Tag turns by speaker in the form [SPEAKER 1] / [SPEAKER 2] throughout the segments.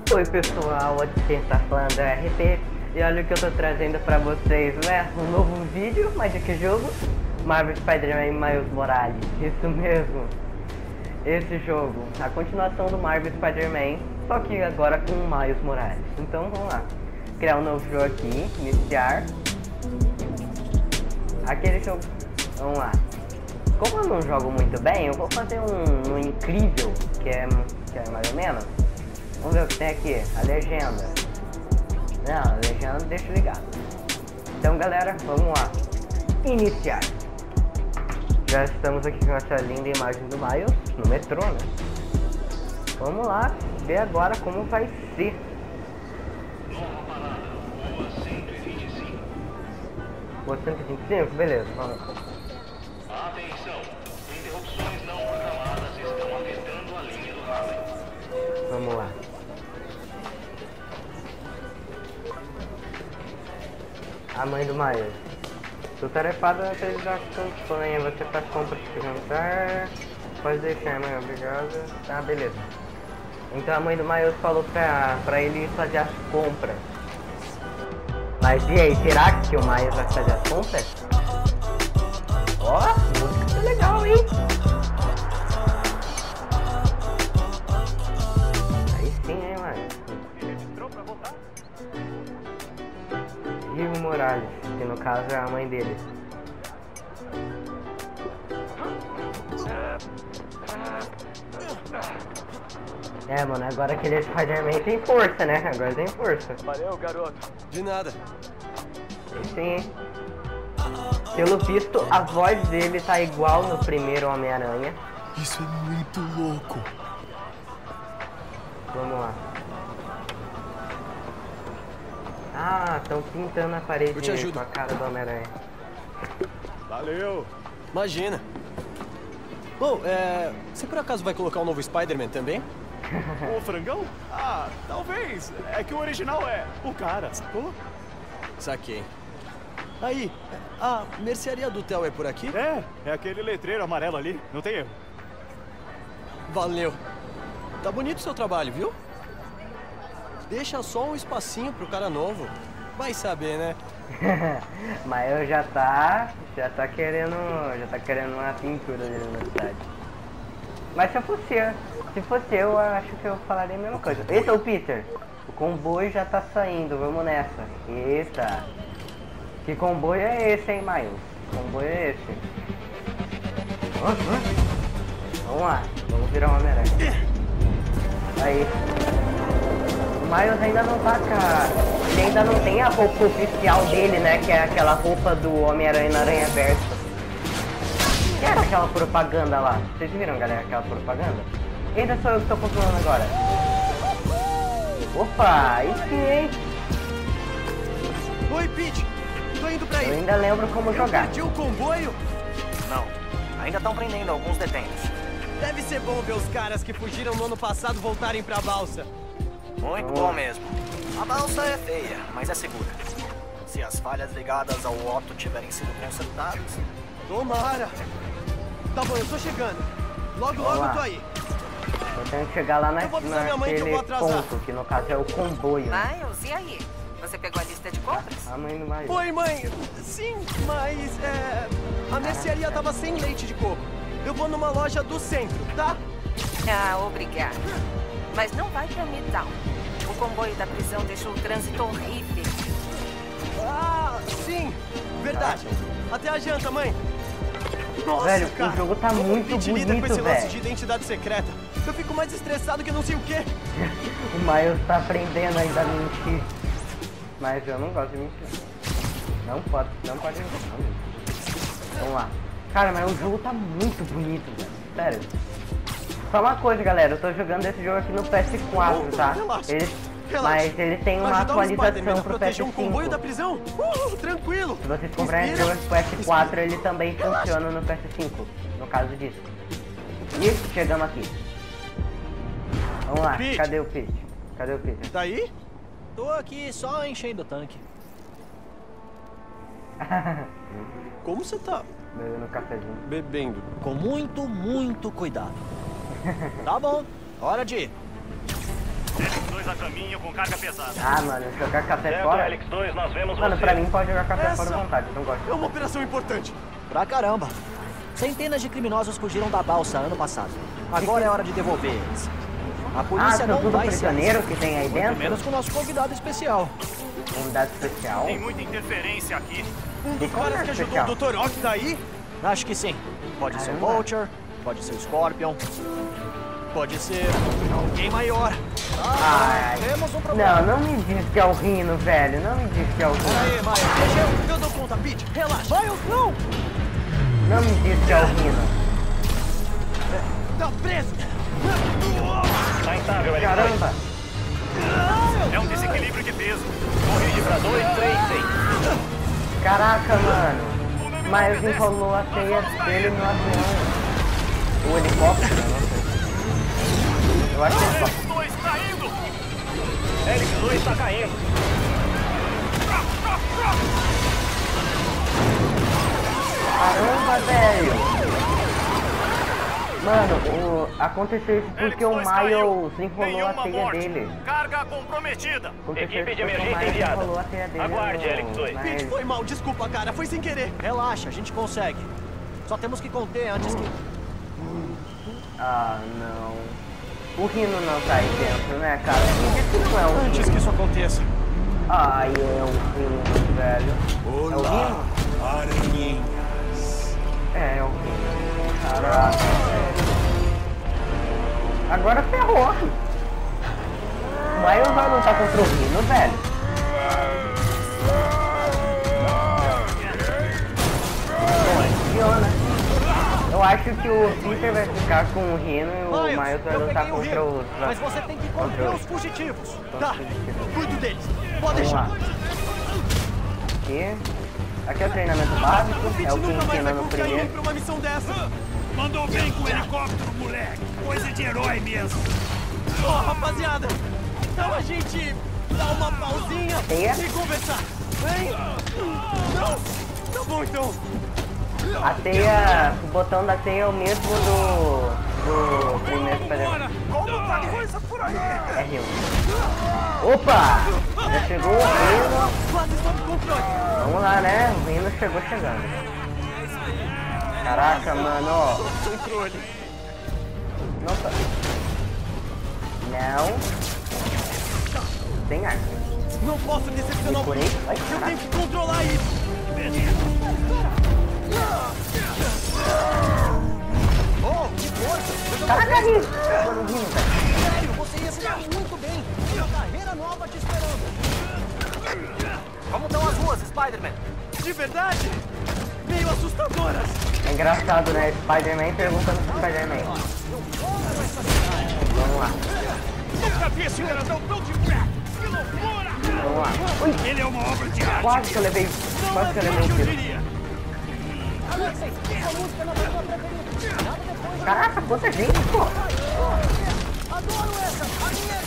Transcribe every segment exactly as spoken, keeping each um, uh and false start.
[SPEAKER 1] Oi pessoal, aqui quem tá falando é R P e olha o que eu tô trazendo pra vocês, né? Um novo vídeo, mas de que jogo? Marvel Spider-Man Miles Morales, isso mesmo. Esse jogo, a continuação do Marvel Spider-Man, só que agora com o Miles Morales. Então vamos lá, criar um novo jogo aqui, iniciar. Aquele jogo, vamos lá. Como eu não jogo muito bem, eu vou fazer um, um incrível, que é, que é mais ou menos. Vamos ver o que tem aqui, a legenda. Não, a legenda deixa ligado. Então galera, vamos lá. Iniciar. Já estamos aqui com essa linda imagem do Miles, no metrô, né? Vamos lá, ver agora como vai ser.
[SPEAKER 2] Nova parada, rua cento e vinte e cinco.
[SPEAKER 1] Rua cento e vinte e cinco? Beleza, vamos.
[SPEAKER 2] Atenção, interrupções não programadas estão afetando a linha do Harley.
[SPEAKER 1] Vamos lá. A mãe do Miles. Sou tarefado a realizar a campanha. Você faz compras de jantar. Pode deixar, mãe. Obrigada. Tá, beleza. Então a mãe do Miles falou pra, pra ele fazer as compras. Mas e aí, será que o Miles vai fazer as compras? Ó, oh, música legal, hein? Aí sim, hein, Miles?
[SPEAKER 2] Entrou pra voltar?
[SPEAKER 1] Gil Morales, que no caso é a mãe dele. É, mano, agora que ele é Spider-Man tem força, né? Agora tem força.
[SPEAKER 3] Valeu, garoto. De nada.
[SPEAKER 1] Sim. Pelo visto, a voz dele tá igual no primeiro Homem-Aranha.
[SPEAKER 3] Isso é muito louco.
[SPEAKER 1] Vamos lá. Ah, estão pintando a parede
[SPEAKER 3] Eu te ajudo.
[SPEAKER 1] com a cara do Homem-Aranha.
[SPEAKER 3] Valeu. Imagina. Bom, é... você por acaso vai colocar um novo Spider-Man também?
[SPEAKER 4] O frangão? Ah, talvez. É que o original é o cara, sacou?
[SPEAKER 3] Saquei. Aí, a mercearia do Theo é por aqui?
[SPEAKER 4] É, é aquele letreiro amarelo ali, não tem erro.
[SPEAKER 3] Valeu. Tá bonito o seu trabalho, viu? Deixa só um espacinho pro cara novo. Vai saber, né?
[SPEAKER 1] Mas eu já tá, já tá querendo, já tá querendo uma pintura dele na cidade. Mas se eu fosse eu, se fosse eu, eu acho que eu falaria a mesma coisa. Eita, o Peter, o comboio já tá saindo, vamos nessa. Eita, que comboio é esse, hein, Miles? Que comboio é esse? Vamos lá, vamos virar uma Homem-Aranha. Aí. O Miles ainda não tá com a... Ele ainda não tem a roupa oficial dele, né? Que é aquela roupa do Homem-Aranha na Aranha Versa. Que era aquela propaganda lá? Vocês viram, galera, aquela propaganda? Ainda sou eu que tô controlando agora. Opa, isso hein?
[SPEAKER 3] Oi, Pete. Tô indo pra aí.
[SPEAKER 1] Eu ainda lembro como
[SPEAKER 3] Eu
[SPEAKER 1] jogar.
[SPEAKER 3] perdi o comboio?
[SPEAKER 5] Não, ainda estão prendendo alguns detentos.
[SPEAKER 3] Deve ser bom ver os caras que fugiram no ano passado voltarem pra balsa.
[SPEAKER 5] Muito bom mesmo. A balsa é feia, mas é segura. Se as falhas ligadas ao Otto tiverem sido consertadas...
[SPEAKER 3] Tomara! Tá bom, eu tô chegando. Logo,
[SPEAKER 1] Vamos
[SPEAKER 3] logo
[SPEAKER 1] lá.
[SPEAKER 3] eu tô aí.
[SPEAKER 1] Eu tenho que chegar lá na,
[SPEAKER 3] Eu vou avisar minha mãe que eu
[SPEAKER 1] naquele
[SPEAKER 3] vou atrasar.
[SPEAKER 1] ponto, que no caso é o comboio.
[SPEAKER 6] Miles, e aí? Você pegou a lista de compras?
[SPEAKER 1] A mãe do Miles.
[SPEAKER 3] Oi, mãe. Sim, mas é... a mercearia tava sem leite de coco. Eu vou numa loja do centro, tá?
[SPEAKER 6] Ah, obrigada. Mas não vai pra Midtown. O comboio da prisão deixou o trânsito horrível.
[SPEAKER 3] Ah, sim. Verdade. Até a janta, mãe. Nossa,
[SPEAKER 1] Velho,
[SPEAKER 3] cara.
[SPEAKER 1] o jogo tá
[SPEAKER 3] Como
[SPEAKER 1] muito
[SPEAKER 3] Pete lida com
[SPEAKER 1] bonito,
[SPEAKER 3] esse lance
[SPEAKER 1] velho.
[SPEAKER 3] de identidade secreta. Eu fico mais estressado que não sei o quê.
[SPEAKER 1] O Miles tá aprendendo ainda a mentir. Mas eu não gosto de mentir. Não pode, não pode mentir. Não mentir. Vamos lá. Cara, mas o jogo tá muito bonito, velho. Sério. Só uma coisa, galera. Eu tô jogando esse jogo aqui no P S quatro, tá?
[SPEAKER 3] Relaxa.
[SPEAKER 1] Ele,
[SPEAKER 3] Relaxa.
[SPEAKER 1] mas ele tem uma
[SPEAKER 3] Ajudar o Spider-Man
[SPEAKER 1] atualização
[SPEAKER 3] a
[SPEAKER 1] pro P S
[SPEAKER 3] proteger um comboio
[SPEAKER 1] cinco.
[SPEAKER 3] da prisão? Uh, tranquilo.
[SPEAKER 1] Se vocês comprarem esse
[SPEAKER 3] Respira.
[SPEAKER 1] jogo pro P S quatro, ele também
[SPEAKER 3] Relaxa.
[SPEAKER 1] funciona no P S cinco. No caso disso. E chegamos aqui. Vamos lá.
[SPEAKER 3] Pete.
[SPEAKER 1] Cadê o Pete? Cadê o Pete?
[SPEAKER 3] Tá aí?
[SPEAKER 7] Tô aqui só enchendo o tanque.
[SPEAKER 3] Como você tá
[SPEAKER 1] Bebendo cafezinho.
[SPEAKER 3] bebendo?
[SPEAKER 7] Com muito, muito cuidado. Tá bom, hora de ir.
[SPEAKER 4] Helix dois a caminho com carga pesada.
[SPEAKER 1] Ah, mano, jogar café
[SPEAKER 2] Certo,
[SPEAKER 1] fora.
[SPEAKER 2] Helix dois, nós vemos
[SPEAKER 1] Mano,
[SPEAKER 2] você.
[SPEAKER 1] pra mim pode jogar café
[SPEAKER 3] Essa
[SPEAKER 1] fora à vontade, não gosto.
[SPEAKER 4] É uma operação importante.
[SPEAKER 7] Pra caramba. Centenas de criminosos fugiram da balsa ano passado. Agora é hora de devolver eles. A
[SPEAKER 1] Ah,
[SPEAKER 7] polícia
[SPEAKER 1] são
[SPEAKER 7] não
[SPEAKER 1] tudo
[SPEAKER 7] vai se
[SPEAKER 1] prisioneiros que tem aí
[SPEAKER 7] Muito
[SPEAKER 1] dentro?
[SPEAKER 7] menos com o nosso convidado especial.
[SPEAKER 1] Unidade especial?
[SPEAKER 4] Tem muita interferência aqui.
[SPEAKER 3] Um
[SPEAKER 1] De
[SPEAKER 3] dos
[SPEAKER 1] qual
[SPEAKER 3] caras
[SPEAKER 1] é
[SPEAKER 3] que ajudou
[SPEAKER 1] especial?
[SPEAKER 3] o doutor Ock tá aí?
[SPEAKER 7] Acho que sim. Pode ser o
[SPEAKER 1] Caramba.
[SPEAKER 7] Vulture, pode ser o Scorpion.
[SPEAKER 3] Pode ser alguém maior.
[SPEAKER 1] Ai.
[SPEAKER 7] Temos um problema.
[SPEAKER 1] Não, não me diz que é o Rino, velho. Não me diz que é o Rino.
[SPEAKER 3] Aí, Miles, deixa eu. Eu dou conta, Pete. Relaxa.
[SPEAKER 7] Miles, não!
[SPEAKER 1] Não me diz que é o Rino.
[SPEAKER 3] Tá preso.
[SPEAKER 2] Tá instável, Helix dois.
[SPEAKER 1] Caramba.
[SPEAKER 4] É um desequilíbrio de peso.
[SPEAKER 2] Corrige pra dois, três, seis.
[SPEAKER 1] Caraca, mano. Mas enrolou a teia dele no avião. O helicóptero, não sei. Eu acho que ele só...
[SPEAKER 4] Helix dois caindo.
[SPEAKER 2] Helix dois tá caindo.
[SPEAKER 1] Caramba, velho. Mano, o... aconteceu isso porque o Miles enrolou a teia dele.
[SPEAKER 4] Carga comprometida.
[SPEAKER 1] Aconteceu
[SPEAKER 2] Equipe
[SPEAKER 1] isso
[SPEAKER 2] de
[SPEAKER 1] porque o
[SPEAKER 2] emergência
[SPEAKER 1] Miles
[SPEAKER 2] enviada.
[SPEAKER 1] enrolou a teia dele.
[SPEAKER 2] Aguarde,
[SPEAKER 1] no-
[SPEAKER 2] Helix dois.
[SPEAKER 1] na
[SPEAKER 3] Pete,
[SPEAKER 1] hélice.
[SPEAKER 3] foi mal. Desculpa, cara. Foi sem querer.
[SPEAKER 7] Relaxa, a gente consegue. Só temos que conter antes que...
[SPEAKER 1] Ah, não. O Rino não tá aí dentro, né, cara? Me diz que não é o
[SPEAKER 3] Antes
[SPEAKER 1] Rino.
[SPEAKER 3] que isso aconteça.
[SPEAKER 1] Ai, é o Rino, velho. É o Rino?
[SPEAKER 3] aranhinhas.
[SPEAKER 1] É, é o Rino. Caraca, velho. Agora ferrou. O Miles vai lutar contra o Rino, velho. Funciona. Eu acho que o Peter vai ficar com o Rino e o Miles vai
[SPEAKER 3] eu
[SPEAKER 1] lutar
[SPEAKER 3] peguei o
[SPEAKER 1] contra
[SPEAKER 3] Rio,
[SPEAKER 1] os...
[SPEAKER 3] mas você tem que conter
[SPEAKER 1] contra
[SPEAKER 3] os fugitivos.
[SPEAKER 1] contra
[SPEAKER 3] Tá,
[SPEAKER 1] os fugitivos.
[SPEAKER 3] cuido deles. Pode
[SPEAKER 1] Vamos
[SPEAKER 3] deixar.
[SPEAKER 1] lá. Aqui. Aqui é o treinamento básico,
[SPEAKER 3] O
[SPEAKER 1] é
[SPEAKER 3] Pete
[SPEAKER 1] o que
[SPEAKER 3] nunca mais
[SPEAKER 1] ensina
[SPEAKER 3] vai
[SPEAKER 1] no
[SPEAKER 3] confiar em mim
[SPEAKER 1] primeiro.
[SPEAKER 3] pra uma missão dessa.
[SPEAKER 4] Mandou bem com o helicóptero, moleque. Coisa de herói mesmo.
[SPEAKER 3] Ó, rapaziada. Então a gente dá uma pausinha
[SPEAKER 1] Teia?
[SPEAKER 3] e conversar. Hein? Não? Tá bom, então.
[SPEAKER 1] A teia, o botão da teia é o mesmo do, do primeiro Spider-Man.
[SPEAKER 4] Como tá coisa por aí?
[SPEAKER 1] R um. Opa! Já chegou o Rino.
[SPEAKER 3] Quase sob controle.
[SPEAKER 1] Vamos lá, né? O Rino chegou chegando. Caraca, mano, ó.
[SPEAKER 3] Controle.
[SPEAKER 1] Nossa. Não. Tem arma.
[SPEAKER 3] Não posso decepcionar o
[SPEAKER 1] Por aí?
[SPEAKER 3] Pete.
[SPEAKER 1] Ai,
[SPEAKER 3] Eu
[SPEAKER 1] caraca.
[SPEAKER 3] tenho que controlar isso. Oh, que força!
[SPEAKER 1] Caraca, Rino. Mano, o Rino, velho.
[SPEAKER 7] Sério, você ia se dar muito bem. Tem uma carreira nova te esperando.
[SPEAKER 5] Como estão as ruas, Spider-Man?
[SPEAKER 3] De verdade? Meio assustadoras.
[SPEAKER 1] É engraçado, né? Spider-Man perguntando pro Spider-Man. Vamos lá.
[SPEAKER 4] Nunca vi esse grandão tão de pé. Que loucura!
[SPEAKER 1] Vamos lá. Ui,
[SPEAKER 4] Ele é uma obra de arte.
[SPEAKER 1] quase que eu levei. Quase que eu levei o
[SPEAKER 3] Eu
[SPEAKER 1] tiro.
[SPEAKER 3] diria.
[SPEAKER 1] Caraca, quanta gente, pô.
[SPEAKER 7] Adoro essa. A minha...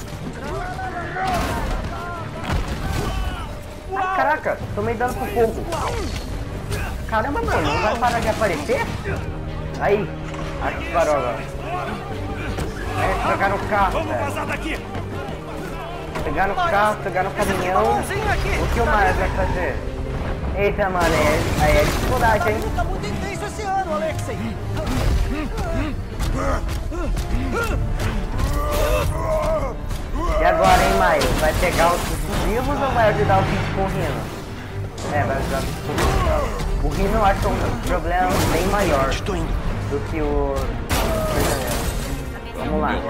[SPEAKER 1] Ai, caraca, tomei dano com fogo. Caramba, mano, não vai parar de aparecer? Aí, acho que parou agora. É, pegaram o carro,
[SPEAKER 4] Vamos
[SPEAKER 1] velho.
[SPEAKER 4] vazar daqui.
[SPEAKER 1] Pegaram o carro, pegaram o caminhão. O que o mais vai fazer? Eita, mano, é, aí é dificuldade, hein?
[SPEAKER 7] Tá muito intenso esse ano, Alexei.
[SPEAKER 1] E agora, hein, Maio? Vai pegar os vivos ou vai ajudar o Pete com o Rino? É, vai ajudar o Pete com o Rino. O Rino eu acho que é um problema bem maior do que o prisioneiro. Vamos lá.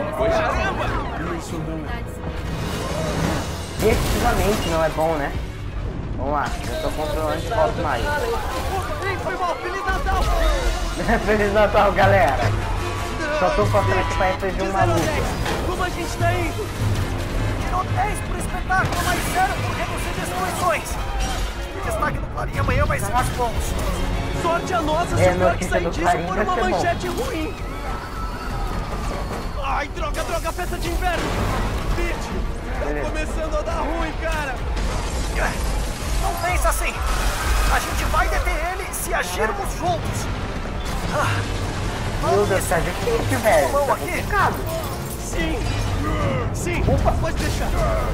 [SPEAKER 1] Definitivamente não é bom, né? Vamos lá, eu tô controlando de volta o Maio.
[SPEAKER 3] Ei, foi mal. Feliz Natal.
[SPEAKER 1] Feliz Natal, galera! Só tô passando aqui pra de um maluco.
[SPEAKER 3] Como a gente tá indo?
[SPEAKER 5] Tirou dez pro espetáculo, mas zero por reduzir destruições. Destaque no Clarim amanhã vai ser mais bons.
[SPEAKER 3] Sorte a nossa se
[SPEAKER 1] É,
[SPEAKER 3] o Clark
[SPEAKER 1] notícia
[SPEAKER 3] sair
[SPEAKER 1] do
[SPEAKER 3] disso
[SPEAKER 1] Clarim
[SPEAKER 3] por
[SPEAKER 1] vai
[SPEAKER 3] uma
[SPEAKER 1] ser bom.
[SPEAKER 3] manchete ruim. Ai, droga, droga, festa de inverno. Pete, tá
[SPEAKER 1] Beleza.
[SPEAKER 3] começando a dar ruim, cara.
[SPEAKER 5] Não pensa assim. A gente vai deter ele se agirmos juntos. Ah,
[SPEAKER 1] Meu Deus, tá difícil, velho. Tá complicado.
[SPEAKER 3] Sim, Sim,
[SPEAKER 1] Opa.
[SPEAKER 3] pode deixar.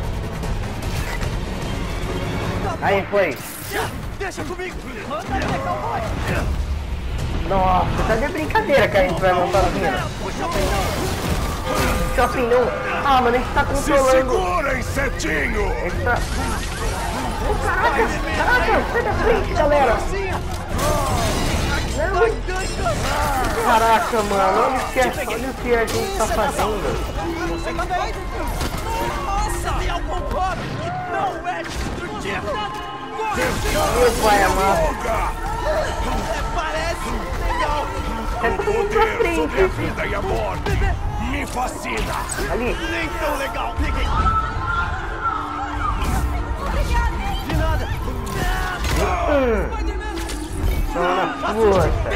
[SPEAKER 1] Aí foi.
[SPEAKER 3] Deixa comigo. Manda aí, cowboy.
[SPEAKER 1] Nossa, tá de brincadeira que a gente vai montar a mina. Shopping não. Ah, mano, a gente tá controlando.
[SPEAKER 8] Se segura, insetinho!
[SPEAKER 1] A gente tá... Oh, caraca, caraca, sai da frente, galera. Não. Caraca, mano, olha o que, olha o que a gente tá fazendo.
[SPEAKER 3] Você também? Nossa, tem algum pobre que não é destrutivo.
[SPEAKER 1] Meu pai amado.
[SPEAKER 3] Parece legal.
[SPEAKER 1] É
[SPEAKER 8] O
[SPEAKER 1] tudo muito pra
[SPEAKER 8] poder sobre a
[SPEAKER 1] frente.
[SPEAKER 8] vida e a morte me fascina!
[SPEAKER 1] Ali.
[SPEAKER 3] Nem tão legal. Peguei. De nada.
[SPEAKER 1] Hum. Toma na força.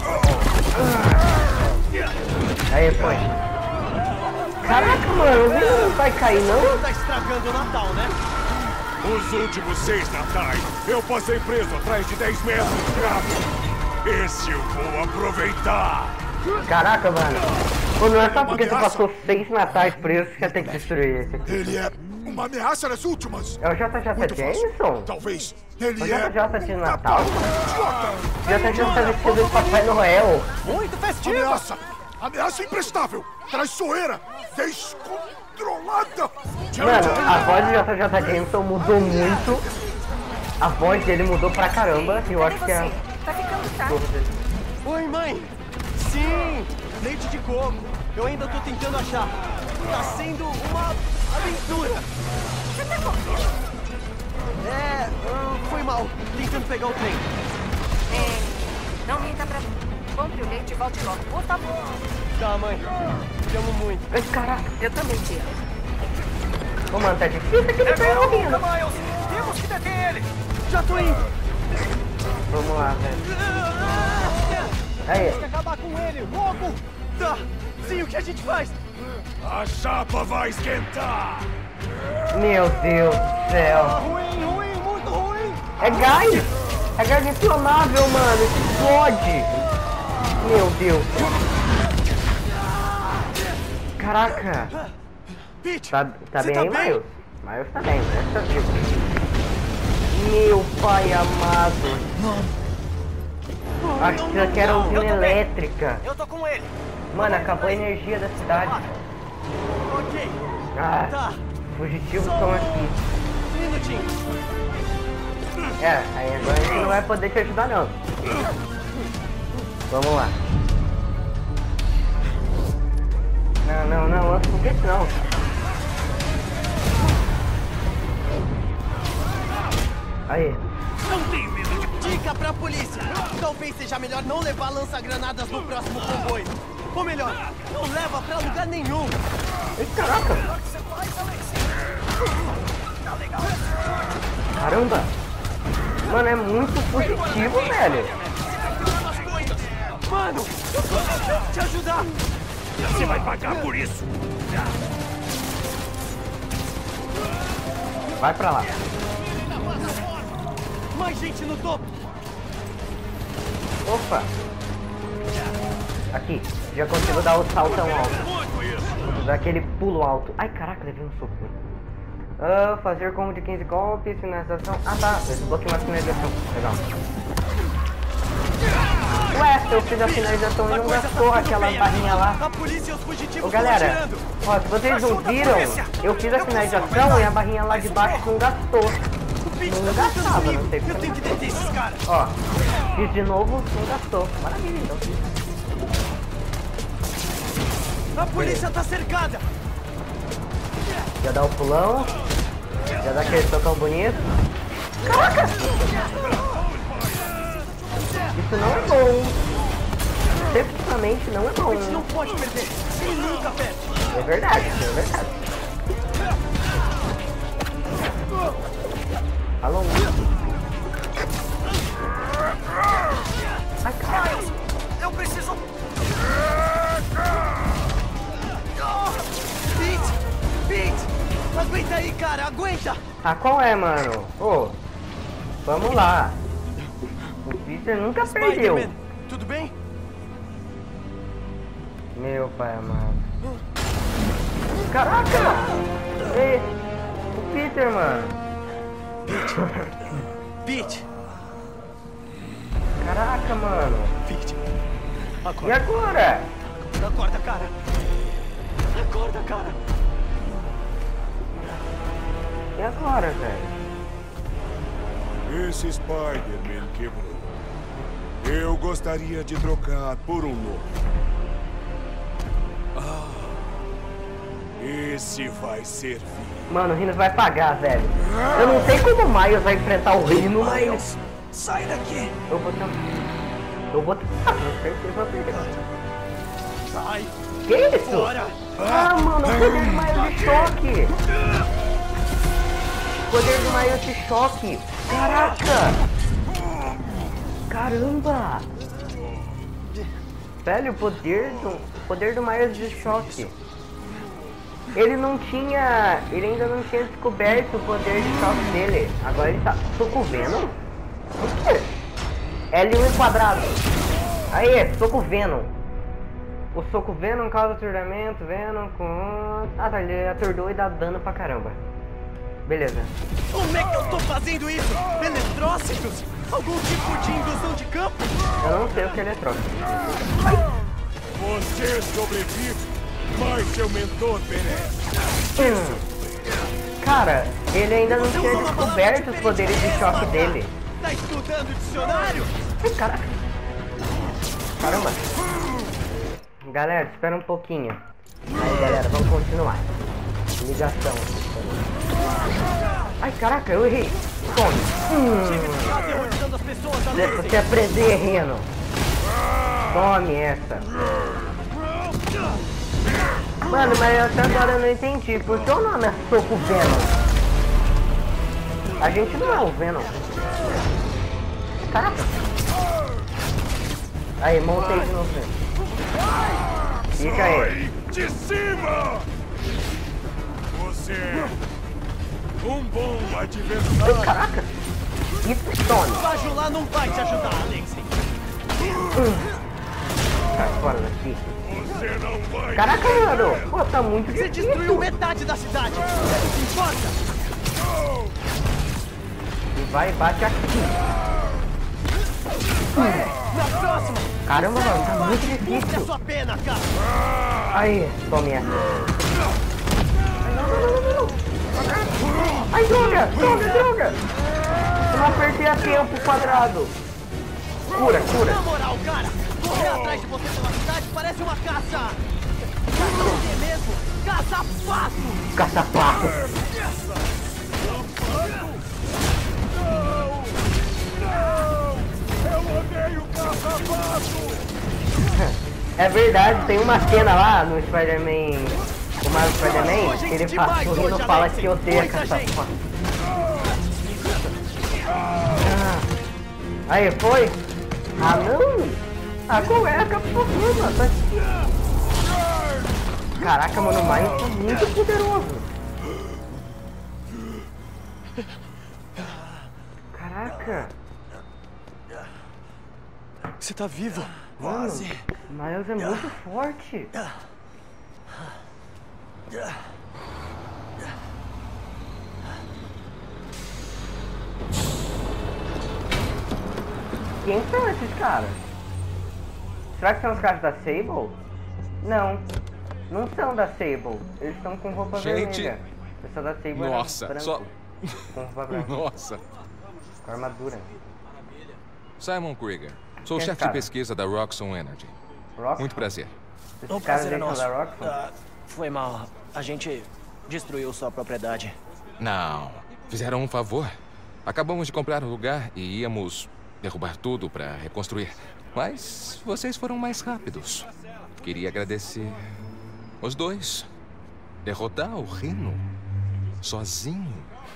[SPEAKER 1] Aí, foi. Caraca, mano, o vídeo não vai cair, não?
[SPEAKER 3] Tá estragando o Natal, né?
[SPEAKER 8] Os últimos seis natais, eu passei preso atrás de dez metros de grave. Esse eu vou aproveitar.
[SPEAKER 1] Caraca, mano. Pô, não é só porque tu passou seis natais preso que você tem que destruir esse aqui.
[SPEAKER 8] Ele é uma ameaça nas últimas.
[SPEAKER 1] É o J J
[SPEAKER 8] Muito fácil.
[SPEAKER 1] Jameson?
[SPEAKER 8] Talvez
[SPEAKER 1] O
[SPEAKER 8] ele
[SPEAKER 1] J
[SPEAKER 8] é...
[SPEAKER 1] J de Natal?
[SPEAKER 8] Idiota!
[SPEAKER 1] J J tá vestido de Papai Noel.
[SPEAKER 3] Muito festivo.
[SPEAKER 8] Ameaça! Ameaça imprestável! Traiçoeira! Descontrolada!
[SPEAKER 1] Mano, a voz do J J Jameson mudou muito. A voz dele mudou pra caramba. E eu
[SPEAKER 6] Cadê
[SPEAKER 1] acho que é...
[SPEAKER 6] você? Tá ficando tarde.
[SPEAKER 3] Oi, mãe. Sim, leite de coco. Eu ainda tô tentando achar. Tá sendo uma aventura.
[SPEAKER 6] Você tá correndo?
[SPEAKER 3] É, ah, foi mal. Tentando pegar o trem.
[SPEAKER 6] É, não minta pra mim. Compre o leite e volte logo, por favor.
[SPEAKER 3] Tá, mãe. Te amo muito.
[SPEAKER 1] Ai, caraca.
[SPEAKER 6] Eu também te amo.
[SPEAKER 1] Ô, mano, tá difícil aqui no Miles.
[SPEAKER 3] Temos que deter ele. Já tô indo.
[SPEAKER 1] Vamos lá, velho. Aí.
[SPEAKER 3] Tem que acabar com ele, logo. Tá. Sim, o que a gente faz?
[SPEAKER 8] A chapa vai esquentar!
[SPEAKER 1] Meu Deus do céu.
[SPEAKER 3] Ruim, ruim, muito ruim.
[SPEAKER 1] É gás. É gás inflamável, mano. Isso explode. Meu Deus. Caraca.
[SPEAKER 3] Pete,
[SPEAKER 1] Tá, tá
[SPEAKER 3] você
[SPEAKER 1] bem
[SPEAKER 3] tá
[SPEAKER 1] aí,
[SPEAKER 3] bem?
[SPEAKER 1] Miles? Miles tá bem, graças a Deus. Meu pai amado. Acho que isso aqui era usina
[SPEAKER 5] Eu tô bem.
[SPEAKER 1] elétrica.
[SPEAKER 5] Eu tô com ele.
[SPEAKER 1] Mano, acabou a energia da cidade.
[SPEAKER 3] Ok.
[SPEAKER 1] Ah,
[SPEAKER 3] Tá.
[SPEAKER 1] fugitivos estão aqui.
[SPEAKER 3] Um minutinho.
[SPEAKER 1] É, aí agora a gente não vai poder te ajudar não. Vamos lá. Não, não, não, lança foguete não. Aí.
[SPEAKER 8] Não tenho medo de...
[SPEAKER 3] Dica pra polícia. Talvez seja melhor não levar lança-granadas no próximo comboio. Ou melhor, não leva pra lugar nenhum.
[SPEAKER 1] Ei, caraca. Caramba. Mano, é muito fugitivo, velho.
[SPEAKER 3] Mano, eu tô tentando te ajudar.
[SPEAKER 8] Você vai pagar por isso!
[SPEAKER 1] Vai pra lá.
[SPEAKER 3] Mais gente no topo.
[SPEAKER 1] Opa. Aqui. Já consigo dar o saltão alto. Dar aquele pulo alto. Ai, caraca, levei um soco. Ah, fazer combo de quinze golpes, finalização. Ah, tá. Desbloqueei uma finalização. Legal. Ué, eu fiz a finalização e não gastou aquela barrinha lá.
[SPEAKER 3] A polícia e os fugitivos
[SPEAKER 1] Ô
[SPEAKER 3] estão
[SPEAKER 1] galera,
[SPEAKER 3] atirando.
[SPEAKER 1] ó, se vocês não viram, eu fiz a finalização e a barrinha lá de baixo não gastou.
[SPEAKER 3] O Pete
[SPEAKER 1] Não
[SPEAKER 3] tá
[SPEAKER 1] gastava,
[SPEAKER 3] comigo.
[SPEAKER 1] não sei
[SPEAKER 3] Eu
[SPEAKER 1] porque
[SPEAKER 3] tenho
[SPEAKER 1] não
[SPEAKER 3] que deter esses caras.
[SPEAKER 1] Ó, fiz de novo, não gastou. Maravilha, então.
[SPEAKER 3] A polícia tá cercada.
[SPEAKER 1] Já dá o pulão. Já dá aquele socão bonito. Caraca! Isso não é bom. Definitivamente não é
[SPEAKER 3] A gente não
[SPEAKER 1] bom.
[SPEAKER 3] pode perder. Ele nunca perde.
[SPEAKER 1] É verdade, é verdade. Alô? Ai, caralho.
[SPEAKER 5] Eu preciso...
[SPEAKER 3] Pete! Pete! Aguenta aí, cara, aguenta!
[SPEAKER 1] Ah, qual é, mano? Ô, vamos lá. O Peter nunca perdeu.
[SPEAKER 3] Spider-Man, tudo bem?
[SPEAKER 1] Meu pai amado. Caraca! Ei, o Peter, mano.
[SPEAKER 3] Pete!
[SPEAKER 1] Caraca, mano.
[SPEAKER 3] Pete!
[SPEAKER 1] E
[SPEAKER 3] Acorda!
[SPEAKER 1] agora?
[SPEAKER 3] Acorda, cara! Acorda, cara!
[SPEAKER 1] E agora, velho?
[SPEAKER 8] Esse Spider-Man quebrou. Eu gostaria de trocar por um novo. Ah, esse vai servir.
[SPEAKER 1] Mano, o Rhino vai pagar, velho. Eu não sei como o Miles vai enfrentar o Rhino, mas...
[SPEAKER 3] Sai daqui!
[SPEAKER 1] Eu vou tentar... Eu vou tentar, com certeza vou perder.
[SPEAKER 3] Sai!
[SPEAKER 1] Que isso?
[SPEAKER 3] Fora!
[SPEAKER 1] Ah, mano, o poder do Miles de choque! O poder do Miles de choque! Caraca! Caramba! Velho, o poder do... O poder do Miles de choque. Ele não tinha... Ele ainda não tinha descoberto o poder de choque dele. Agora ele tá... Soco Venom? O quê? L um quadrado. Aê, soco Venom. O soco Venom causa atordoamento, Venom com... Ah tá, ele atordou e dá dano pra caramba. Beleza.
[SPEAKER 3] Como é que eu tô fazendo isso? Eletrócitos? Algum tipo de indução de campo?
[SPEAKER 1] Eu não sei o que é eletrócito.
[SPEAKER 8] Você sobrevive, mas seu mentor perece.
[SPEAKER 1] Hum. Cara, ele ainda não tinha descoberto os poderes de choque dele.
[SPEAKER 3] Tá estudando dicionário?
[SPEAKER 1] Ai, caraca. Caramba. Galera, espera um pouquinho. Aí, galera, vamos continuar. Ligação. Ai, caraca, eu errei. Tome. Hum.
[SPEAKER 3] Tá aterrorizando as pessoas, amigo.
[SPEAKER 1] Você aprender, Reno. Tome essa. Mano, mas até agora eu não entendi. Por que o nome é Soco Venom? A gente não é o Venom. Caraca. Aí, montei de novo. Fica aí.
[SPEAKER 8] De cima! Você é um bom adversário.
[SPEAKER 1] Caraca. Isso, tome.
[SPEAKER 3] Bajular não vai te ajudar, Alexei.
[SPEAKER 1] Hum. Sai fora daqui.
[SPEAKER 8] Você não vai.
[SPEAKER 1] Caraca, mano. Pô, tá muito
[SPEAKER 3] Você
[SPEAKER 1] difícil.
[SPEAKER 3] destruiu metade da cidade. Não se importa.
[SPEAKER 1] E vai e bate aqui.
[SPEAKER 3] Na próxima.
[SPEAKER 1] Caramba, mano, tá muito
[SPEAKER 3] Busque a
[SPEAKER 1] difícil.
[SPEAKER 3] sua pena, cara.
[SPEAKER 1] Aí, tome essa. Ai, droga, droga, droga. Eu não apertei a tempo quadrado. Cura, cura.
[SPEAKER 3] Na moral, cara, correr atrás de você pela cidade parece uma caça. Caça o quê mesmo? Caça-pato.
[SPEAKER 1] Caça-pato.
[SPEAKER 8] Eu odeio caça-pato!
[SPEAKER 1] É verdade, tem uma cena lá no Spider-Man, o Miles Spider-Man, que ele fala, o Rhino fala que odeia caça-pato. Ah. Aí, foi? Ah, não! Ah, qual é a capa-problema? Tá aqui. Caraca, mano, o Miles tá muito poderoso. Caraca.
[SPEAKER 3] Você tá vivo?
[SPEAKER 1] Mano,
[SPEAKER 3] Quase.
[SPEAKER 1] o Miles é muito forte. Quem são esses caras? Será que são os caras da Sable? Não, não são da Sable. Eles estão com roupa
[SPEAKER 9] Gente.
[SPEAKER 1] vermelha. Eu sou da Sable. era
[SPEAKER 9] Nossa,
[SPEAKER 1] branco,
[SPEAKER 9] só...
[SPEAKER 1] com roupa branca,
[SPEAKER 9] Nossa.
[SPEAKER 1] com armadura.
[SPEAKER 9] Simon Krieger. Sou o
[SPEAKER 1] Quem é
[SPEAKER 9] chefe de
[SPEAKER 1] cara?
[SPEAKER 9] pesquisa da Roxxon Energy.
[SPEAKER 1] Rock?
[SPEAKER 9] Muito prazer.
[SPEAKER 1] Esses
[SPEAKER 7] O
[SPEAKER 1] caras
[SPEAKER 7] prazer é
[SPEAKER 1] aí são
[SPEAKER 7] nosso.
[SPEAKER 1] da Rock?
[SPEAKER 7] Ah, foi mal. A gente destruiu sua propriedade.
[SPEAKER 9] Não. Fizeram um favor. Acabamos de comprar o lugar e íamos derrubar tudo para reconstruir. Mas vocês foram mais rápidos. Queria agradecer os dois. Derrotar o Rhino sozinho.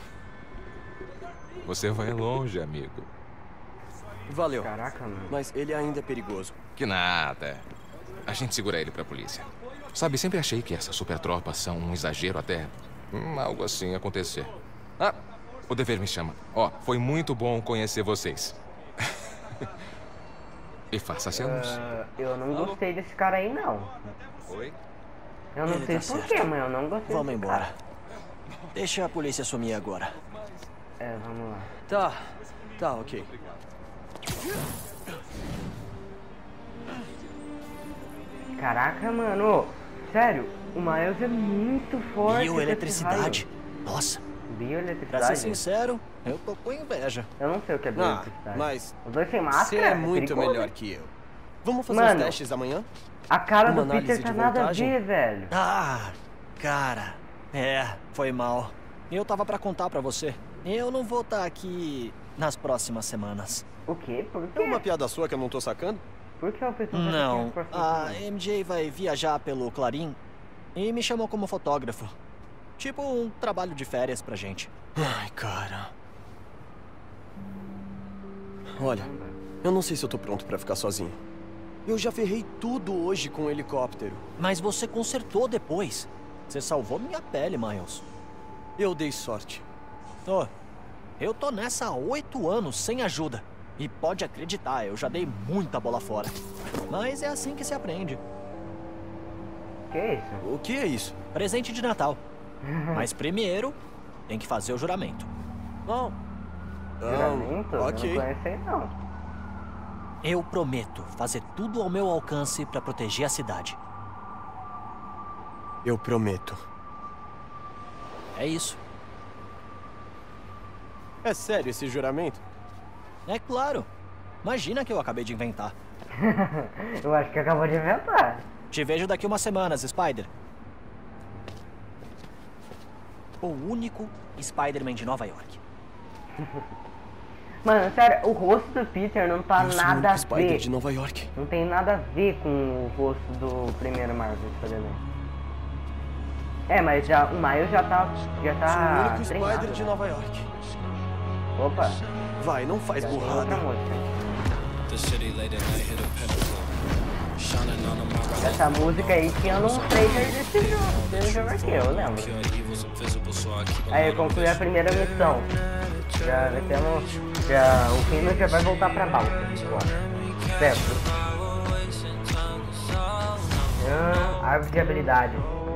[SPEAKER 9] Você vai longe, amigo.
[SPEAKER 3] Valeu.
[SPEAKER 1] Caraca, mano.
[SPEAKER 3] Mas ele ainda é perigoso.
[SPEAKER 9] Que nada. A gente segura ele pra polícia. Sabe, sempre achei que essas super tropas são um exagero até hum, algo assim acontecer. Ah, o dever me chama. Ó, oh, foi muito bom conhecer vocês. E faça-se a luz.
[SPEAKER 1] Uh, eu não gostei desse cara aí, não.
[SPEAKER 9] Oi?
[SPEAKER 1] Eu não
[SPEAKER 7] Ele
[SPEAKER 1] sei
[SPEAKER 7] tá
[SPEAKER 1] porquê,
[SPEAKER 7] certo.
[SPEAKER 1] mas eu não gostei
[SPEAKER 7] Vamos
[SPEAKER 1] desse
[SPEAKER 7] embora.
[SPEAKER 1] cara.
[SPEAKER 7] Deixa a polícia sumir agora.
[SPEAKER 1] É, vamos lá.
[SPEAKER 3] Tá, tá, ok.
[SPEAKER 1] Caraca, mano. Sério, o Miles é muito forte.
[SPEAKER 7] Bioeletricidade. Nossa, pra
[SPEAKER 1] Bioeletricidade?
[SPEAKER 7] ser sincero, eu tô com inveja.
[SPEAKER 1] Eu não sei o que é
[SPEAKER 3] Ah,
[SPEAKER 1] bioeletricidade.
[SPEAKER 3] mas
[SPEAKER 1] Os dois sem
[SPEAKER 3] você
[SPEAKER 1] máscara?
[SPEAKER 3] é muito
[SPEAKER 1] perigoso.
[SPEAKER 3] melhor que eu. Vamos fazer
[SPEAKER 1] Mano.
[SPEAKER 3] os testes amanhã?
[SPEAKER 1] A cara
[SPEAKER 3] Uma
[SPEAKER 1] do
[SPEAKER 3] análise
[SPEAKER 1] Peter tá
[SPEAKER 3] de
[SPEAKER 1] nada a
[SPEAKER 3] voltagem?
[SPEAKER 1] ver, velho.
[SPEAKER 7] Ah, cara. É, foi mal. Eu tava pra contar pra você. Eu não vou estar aqui nas próximas semanas.
[SPEAKER 1] O quê? Por
[SPEAKER 3] É
[SPEAKER 1] quê?
[SPEAKER 3] uma piada sua que eu não tô sacando?
[SPEAKER 1] Por que a pessoa tá
[SPEAKER 7] Não,
[SPEAKER 1] aqui pra
[SPEAKER 7] a
[SPEAKER 1] cima?
[SPEAKER 7] M J vai viajar pelo Clarim e me chamou como fotógrafo. Tipo um trabalho de férias pra gente.
[SPEAKER 3] Ai, cara. Olha, eu não sei se eu tô pronto pra ficar sozinho. Eu já ferrei tudo hoje com o helicóptero.
[SPEAKER 7] Mas você consertou depois. Você salvou minha pele, Miles.
[SPEAKER 3] Eu dei sorte.
[SPEAKER 7] Ô, eu tô nessa há oito anos sem ajuda. E pode acreditar, eu já dei muita bola fora. Mas é assim que se aprende.
[SPEAKER 1] Que isso?
[SPEAKER 3] O que é isso?
[SPEAKER 7] Presente de Natal. Mas primeiro, tem que fazer o juramento.
[SPEAKER 3] Não.
[SPEAKER 1] Juramento?
[SPEAKER 3] Ah, ok.
[SPEAKER 1] Eu não conheci, não.
[SPEAKER 7] Eu prometo fazer tudo ao meu alcance pra proteger a cidade.
[SPEAKER 3] Eu prometo.
[SPEAKER 7] É isso.
[SPEAKER 3] É sério esse juramento?
[SPEAKER 7] É claro. Imagina que eu acabei de inventar.
[SPEAKER 1] Eu acho que acabou de inventar.
[SPEAKER 7] Te vejo daqui umas semanas, Spider. O único Spider-Man de Nova York.
[SPEAKER 1] Mano, sério, o rosto do Peter não tá
[SPEAKER 3] Eu sou o
[SPEAKER 1] nada
[SPEAKER 3] único
[SPEAKER 1] a
[SPEAKER 3] Spider
[SPEAKER 1] ver.
[SPEAKER 3] de Nova York.
[SPEAKER 1] Não tem nada a ver com o rosto do primeiro Marvel Spider-Man. É, mas já, o Miles já tá. Já
[SPEAKER 3] Sou o
[SPEAKER 1] tá.
[SPEAKER 3] único
[SPEAKER 1] treinado,
[SPEAKER 3] Spider de
[SPEAKER 1] né?
[SPEAKER 3] Nova York.
[SPEAKER 1] Opa,
[SPEAKER 3] Vai, não faz
[SPEAKER 1] já tem outra
[SPEAKER 3] burrada.
[SPEAKER 1] música. Essa música aí tinha no trailer desse jogo, desse jogo aqui, eu lembro. Aí eu concluí a primeira missão. Já temos. Já, o Rino já vai voltar pra Balta. Certo. Ah, árvore de habilidade.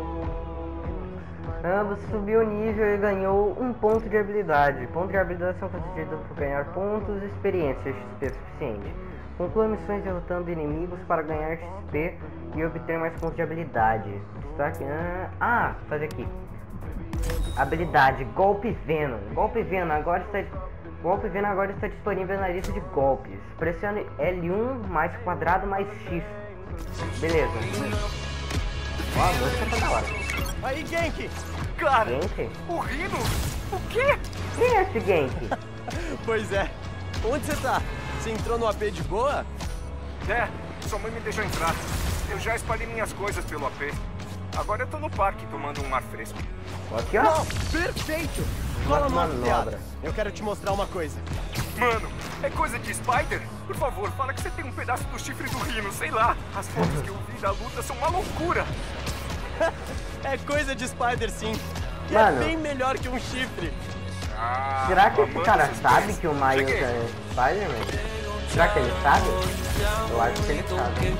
[SPEAKER 1] Ah, você subiu o nível e ganhou um ponto de habilidade. Pontos de habilidade são concedidos por ganhar pontos e experiência X P suficiente. Conclua missões derrotando inimigos para ganhar X P e obter mais pontos de habilidade. Destaque. Ah, ah, fazer aqui. Habilidade, golpe Venom. Golpe Venom agora está. Golpe Venom agora está disponível na lista de golpes. Pressione L um mais quadrado mais X. Beleza. Ó, a música tá da hora.
[SPEAKER 3] Aí, Genki!
[SPEAKER 4] Cara,
[SPEAKER 1] Genki?
[SPEAKER 4] o Rino? O quê?
[SPEAKER 1] Quem é esse Genki?
[SPEAKER 3] Pois é. Onde você tá? Você entrou no A P de boa?
[SPEAKER 8] É, sua mãe me deixou entrar. Eu já espalhei minhas coisas pelo A P. Agora eu tô no parque tomando um ar fresco.
[SPEAKER 1] Aqui, ó.
[SPEAKER 3] Não, perfeito! Cola numa
[SPEAKER 1] manobra.
[SPEAKER 3] piada. Eu quero te mostrar uma coisa.
[SPEAKER 8] Mano, é coisa de Spider? Por favor, fala que você tem um pedaço do chifre do Rino, sei lá. As fotos que eu vi da luta são uma loucura.
[SPEAKER 3] É coisa de Spider, sim. E
[SPEAKER 1] Mano.
[SPEAKER 3] é bem melhor que um chifre.
[SPEAKER 8] Ah,
[SPEAKER 1] Será que
[SPEAKER 8] tô
[SPEAKER 1] esse
[SPEAKER 8] amando
[SPEAKER 1] cara
[SPEAKER 8] essas
[SPEAKER 1] sabe
[SPEAKER 8] coisas.
[SPEAKER 1] que o Miles
[SPEAKER 8] Cheguei.
[SPEAKER 1] é Spider-Man? Será que ele sabe? Eu acho que ele sabe.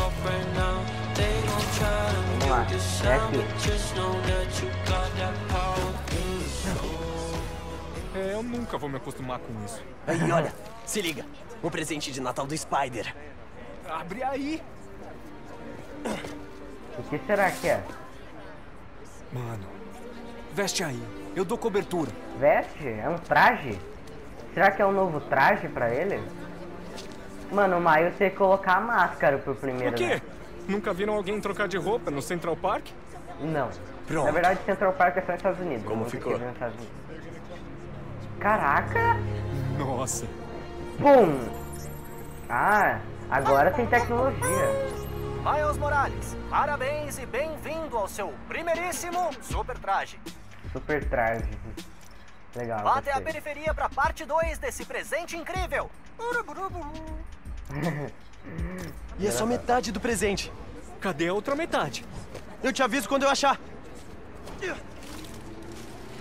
[SPEAKER 1] Vamos lá, é aqui.
[SPEAKER 10] É, eu nunca vou me acostumar com isso.
[SPEAKER 3] Aí, olha. Se liga. O presente de Natal do Spider.
[SPEAKER 10] Abre aí!
[SPEAKER 1] O que será que é?
[SPEAKER 10] Mano, veste aí. Eu dou cobertura.
[SPEAKER 1] Veste? É um traje? Será que é um novo traje pra ele? Mano, o Miles tem que colocar a máscara pro primeiro,
[SPEAKER 10] O quê?
[SPEAKER 1] né?
[SPEAKER 10] Nunca viram alguém trocar de roupa no Central Park?
[SPEAKER 1] Não.
[SPEAKER 3] Pronto.
[SPEAKER 1] Na verdade, Central Park é só nos Estados Unidos.
[SPEAKER 3] Como
[SPEAKER 1] Nunca
[SPEAKER 3] ficou?
[SPEAKER 1] tive nos Estados Unidos. Caraca!
[SPEAKER 10] Nossa.
[SPEAKER 1] Pum! Ah, agora tem tecnologia.
[SPEAKER 5] Miles Morales, parabéns e bem-vindo ao seu primeiríssimo super traje.
[SPEAKER 1] Super traje. Legal.
[SPEAKER 5] Vá até a
[SPEAKER 1] gostei.
[SPEAKER 5] periferia para parte dois desse presente incrível.
[SPEAKER 3] E é só metade do presente.
[SPEAKER 10] Cadê a outra metade?
[SPEAKER 3] Eu te aviso quando eu achar.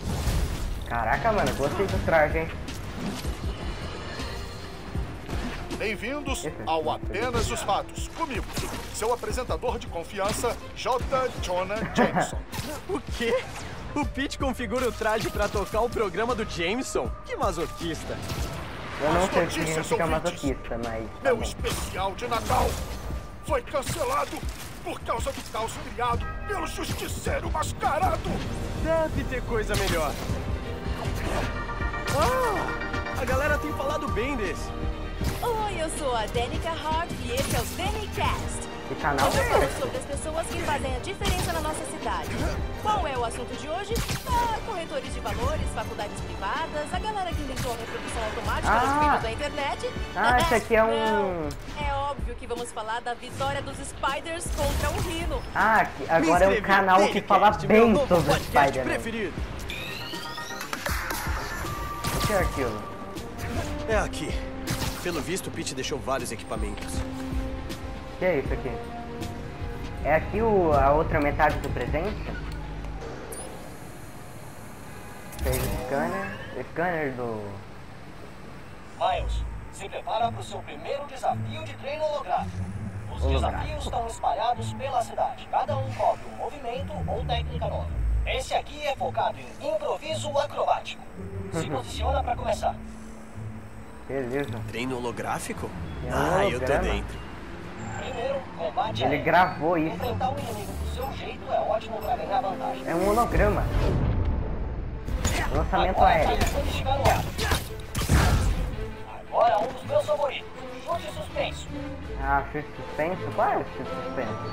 [SPEAKER 1] Caraca, mano, gostei do traje, hein?
[SPEAKER 11] Bem-vindos ao Apenas os Fatos. Comigo, seu apresentador de confiança, J. Jonah Jameson.
[SPEAKER 3] O quê? O Pete configura o traje pra tocar o programa do Jameson? Que masoquista.
[SPEAKER 1] Eu não
[SPEAKER 11] As
[SPEAKER 1] sei se
[SPEAKER 11] notícias,
[SPEAKER 1] fica
[SPEAKER 11] ouvintes.
[SPEAKER 1] masoquista, mas... tá
[SPEAKER 11] Meu
[SPEAKER 1] bom.
[SPEAKER 11] especial de Natal foi cancelado por causa do caos criado pelo Justiceiro Mascarado.
[SPEAKER 3] Deve ter coisa melhor. Ah, a galera tem falado bem desse.
[SPEAKER 12] Oi, eu sou a Danica Hart e esse é o DaniCast.
[SPEAKER 1] Que canal
[SPEAKER 12] Hoje eu
[SPEAKER 1] é
[SPEAKER 12] falo
[SPEAKER 1] esse?
[SPEAKER 12] sobre as pessoas que fazem a diferença na nossa cidade. Qual é o assunto de hoje? Ah, corretores de valores, faculdades privadas, a galera que inventou a reprodução automática
[SPEAKER 1] Ah.
[SPEAKER 12] dos vídeos da internet.
[SPEAKER 1] Ah, esse aqui é um...
[SPEAKER 12] Não, é óbvio que vamos falar da vitória dos Spiders contra o Rhino.
[SPEAKER 1] Ah, que- agora é um
[SPEAKER 3] inscrevi
[SPEAKER 1] canal
[SPEAKER 3] no
[SPEAKER 1] que
[SPEAKER 3] Danicast,
[SPEAKER 1] fala
[SPEAKER 3] meu
[SPEAKER 1] bem
[SPEAKER 3] novo
[SPEAKER 1] sobre o
[SPEAKER 3] podcast
[SPEAKER 1] Spider-Man.
[SPEAKER 3] preferido.
[SPEAKER 1] O que é aquilo?
[SPEAKER 3] É aqui. Pelo visto, o Pete deixou vários equipamentos.
[SPEAKER 1] O que é isso aqui? É aqui o, a outra metade do presente? Fez o scanner. O scanner do...
[SPEAKER 5] Miles, se prepara para o seu primeiro desafio de treino holográfico. Os
[SPEAKER 1] Holográfico.
[SPEAKER 5] desafios estão espalhados pela cidade. Cada um cobre um movimento ou técnica nova. Esse aqui é focado em improviso acrobático. Se posiciona para começar.
[SPEAKER 1] Beleza.
[SPEAKER 3] Treino holográfico?
[SPEAKER 1] É um
[SPEAKER 3] Ah, eu tô
[SPEAKER 1] holograma.
[SPEAKER 3] dentro.
[SPEAKER 5] Primeiro, combate
[SPEAKER 1] Ele
[SPEAKER 5] aéreo.
[SPEAKER 1] gravou isso.
[SPEAKER 5] Enfrentar o inimigo do seu jeito é ótimo para ganhar vantagem.
[SPEAKER 1] É um holograma. Lançamento
[SPEAKER 5] Agora,
[SPEAKER 1] aéreo.
[SPEAKER 5] tá quando estiver no ar. Agora um dos meus favoritos. Chute suspenso.
[SPEAKER 1] Ah, chute suspenso? Qual é o chute suspenso?